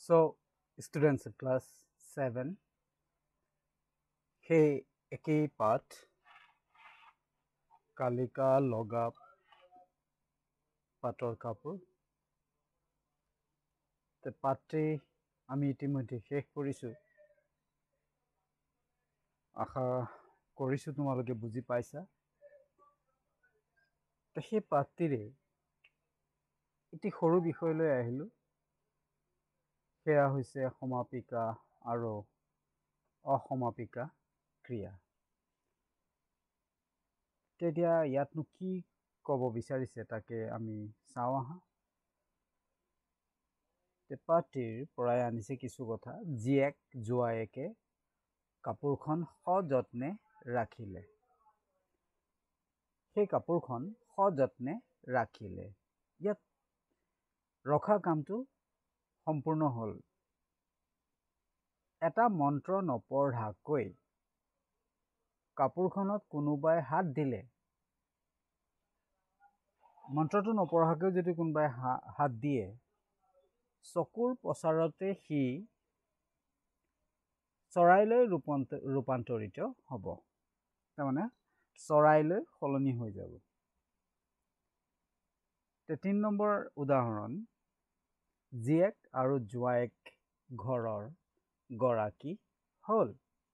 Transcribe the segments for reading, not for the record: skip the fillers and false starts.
So, students of class 7, সেই একেই পাঠ কালিকা লগা পাটৰ কাপোৰ পাঠটি আমি ইতিমধ্যে শেষ কৰিছোঁ। আশা কৰিছোঁ তোমালোকে বুজি পাইছা। সেই পাঠটিৰে এটি সৰু বিষয়লৈ আহিলোঁ, সেয়া হৈছে সমাপিকা আৰু অসমাপিকা ক্ৰিয়া। তেতিয়া ইয়াতনো কি ক'ব বিচাৰিছে তাকে আমি চাওঁ আহা। পাঠটিৰ পৰাই আনিছে কিছু কথা। জীয়েক জোৱায়েকে কাপোৰখন সযত্নে ৰাখিলে। সেই কাপোৰখন সযত্নে ৰাখিলে। ইয়াত ৰখা কামটো সম্পূৰ্ণ হ'ল। এটা মন্ত্ৰ নপঢ়াকৈ কাপোৰখনত কোনোবাই হাত দিলে, মন্ত্ৰটো নপঢ়াকৈ যদি কোনোবাই হাত দিয়ে, চকুৰ পচাৰতে সি চৰাইলৈ ৰূপান্তৰিত হ'ব। তাৰমানে চৰাইলৈ সলনি হৈ যাব। ৩ নম্বৰ উদাহৰণ, জীয়েক আৰু জোৱায়েক ঘৰৰ গৰাকী হ'ল।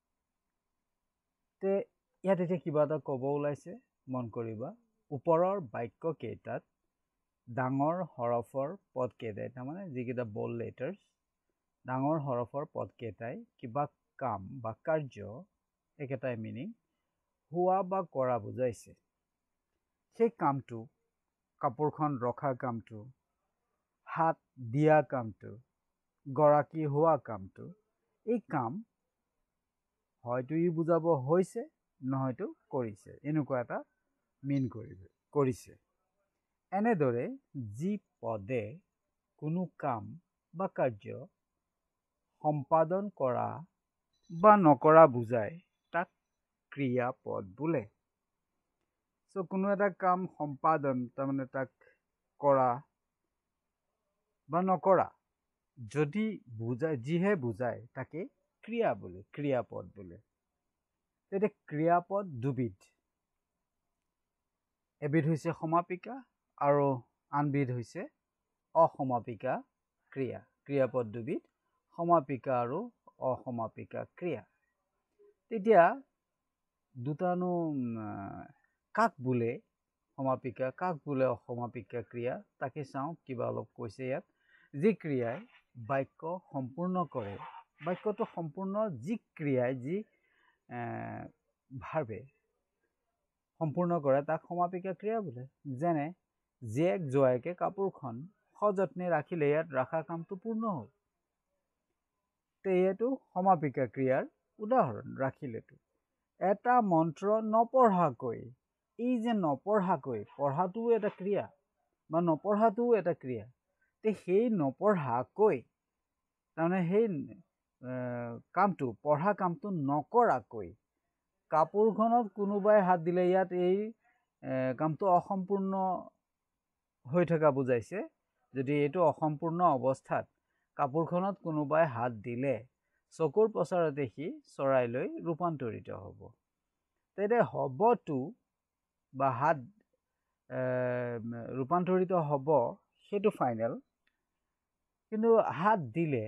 ইয়াত এতিয়া কিবা এটা ক'ব ওলাইছে, মন কৰিবা। ওপৰৰ বাক্য কেইটাত ডাঙৰ হৰফৰ পদকেইটাই, তাৰমানে যিকেইটা বল্ড লেটাৰ্ছ, ডাঙৰ হৰফৰ পদকেইটাই কিবা কাম বা কাৰ্য, একেটাই মিনিং, হোৱা বা কৰা বুজাইছে। সেই কামটো, কাপোৰখন ৰখা কামটো, হাত দিয়া কামটো, গৰাকী হোৱা কামটো, এই কাম হয়তো ই বুজাব হৈছে, নহয়তো কৰিছে, এনেকুৱা এটা মিন কৰিছে। এনেদৰে যি পদে কোনো কাম বা কাৰ্য সম্পাদন কৰা বা নকৰা বুজায় তাক ক্ৰিয়াপদ বোলে। কোনো এটা কাম সম্পাদন, তাৰমানে তাক কৰা বা নকৰা যদি বুজায়, যিহে বুজায় তাকে ক্ৰিয়া বোলে, ক্ৰিয়াপদ বোলে। তেতিয়া ক্ৰিয়াপদ দুবিধ, এবিধ হৈছে সমাপিকা আৰু আনবিধ হৈছে অসমাপিকা ক্ৰিয়া। ক্ৰিয়াপদ দুবিধ, সমাপিকা আৰু অসমাপিকা ক্ৰিয়া। তেতিয়া দুটানো কাক বোলে সমাপিকা, কাক বোলে অসমাপিকা ক্ৰিয়া, তাকে চাওঁ। কিবা অলপ কৈছে ইয়াত। যি ক্ৰিয়াই বাক্য সম্পূৰ্ণ কৰে, বাক্যটো সম্পূৰ্ণ যি ক্ৰিয়াই, যি ভাৰ্বে সম্পূৰ্ণ কৰে তাক সমাপিকা ক্ৰিয়া বোলে। যেনে জীয়েক জোৱায়েকে কাপোৰখন সযত্নে ৰাখিলে, ইয়াত ৰখা কামটো পূৰ্ণ হ'ল। এইটো সমাপিকা ক্ৰিয়াৰ উদাহৰণ, ৰাখিলেতো। এটা মন্ত্ৰ নপঢ়াকৈ, এই যে নপঢ়াকৈ, পঢ়াটোও এটা ক্ৰিয়া বা নপঢ়াটোও এটা ক্ৰিয়া। সেই নপঢ়াকৈ, তাৰমানে সেই কামটো, পঢ়া কামটো নকৰাকৈ কাপোৰখনত কোনোবাই হাত দিলে, ইয়াত এই কামটো অসম্পূৰ্ণ হৈ থকা বুজাইছে। যদি এইটো অসম্পূৰ্ণ অৱস্থাত কাপোৰখনত কোনোবাই হাত দিলে, চকুৰ পচাৰতে সি চৰাইলৈ ৰূপান্তৰিত হ'ব। তেতিয়া হ'বটো বা হাত ৰূপান্তৰিত হ'ব, সেইটো ফাইনেল। কিন্তু হাত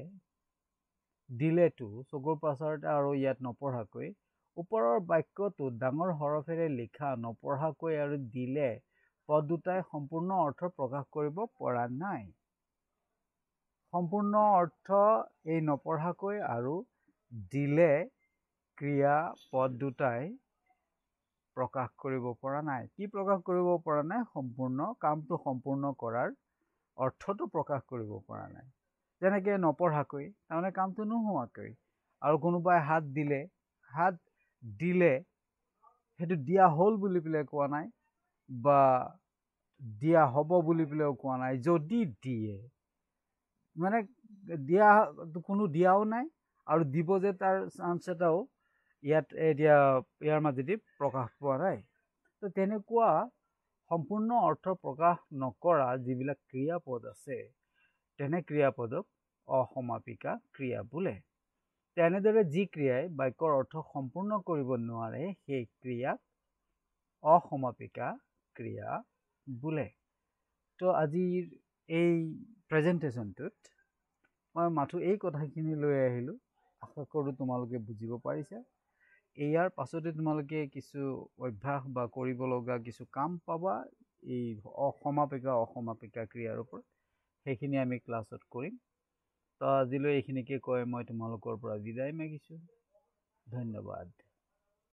দিলেতো চকুৰ পচাৰতে আৰু ইয়াত নপঢ়াকৈ, ওপৰৰ বাক্যটোত ডাঙৰ হৰফেৰে লিখা নপঢ়াকৈ আৰু দিলে পদ দুটাই সম্পূৰ্ণ অৰ্থ প্ৰকাশ কৰিব পৰা নাই। সম্পূৰ্ণ অৰ্থ এই নপঢ়াকৈ আৰু দিলে ক্ৰিয়া পদ দুটাই প্ৰকাশ কৰিব পৰা নাই। কি প্ৰকাশ কৰিব পৰা নাই? সম্পূৰ্ণ কামটো সম্পূৰ্ণ কৰাৰ অৰ্থটো প্ৰকাশ কৰিব পৰা নাই। যেনেকৈ নপঢ়াকৈ, তাৰমানে কামটো নোহোৱাকৈ, আৰু কোনোবাই হাত দিলে, হাত দিলে সেইটো দিয়া হ'ল বুলি পেলাই কোৱা নাই, বা দিয়া হ'ব বুলি পেলাইও কোৱা নাই। যদি দিয়ে, মানে দিয়া, কোনো দিয়াও নাই আৰু দিব যে তাৰ চান্স এটাও ইয়াত এতিয়া ইয়াৰ মাজেদি প্ৰকাশ পোৱা নাই। তো তেনেকুৱা সম্পূৰ্ণ অৰ্থ প্ৰকাশ নকৰা যিবিলাক ক্ৰিয়াপদ আছে, তেনে ক্ৰিয়াপদক অসমাপিকা ক্ৰিয়া বোলে। তেনেদৰে যি ক্ৰিয়াই বাক্যৰ অৰ্থ সম্পূৰ্ণ কৰিব নোৱাৰে সেই ক্ৰিয়াক অসমাপিকা ক্ৰিয়া বোলে। তো আজিৰ এই প্ৰেজেণ্টেশ্যনটোত মই মাথো এই কথাখিনি লৈ আহিলোঁ। আশা কৰোঁ তোমালোকে বুজিব পাৰিছা। ইয়াৰ পাছতে তোমালোকে কিছু অভ্যাস বা কৰিব লগা কিছু কাম পাবা এই অসমাপিকা ক্ৰিয়াৰ ওপৰত। সেইখিনি আমি ক্লাছত কৰিম। তো আজিলৈ এইখিনিকে কৈ মই তোমালোকৰ পৰা বিদায় মাগিছোঁ। ধন্যবাদ।